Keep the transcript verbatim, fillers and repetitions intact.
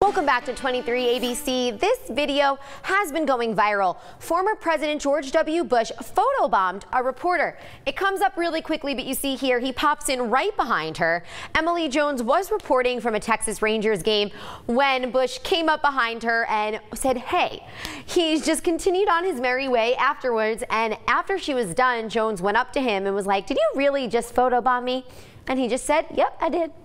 Welcome back to twenty-three A B C. This video has been going viral. Former President George W. Bush photobombed a reporter. It comes up really quickly, but you see here he pops in right behind her. Emily Jones was reporting from a Texas Rangers game when Bush came up behind her and said, hey. He's just continued on his merry way afterwards, and after she was done, Jones went up to him and was like, did you really just photobomb me? And he just said, yep, I did.